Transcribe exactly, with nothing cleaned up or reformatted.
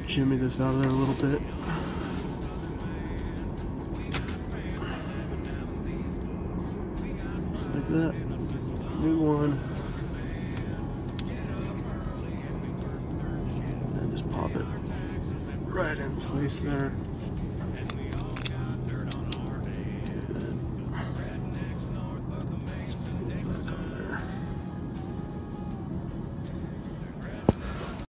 Jimmy this out of there a little bit. Just like that. New one. And just pop it right in place there.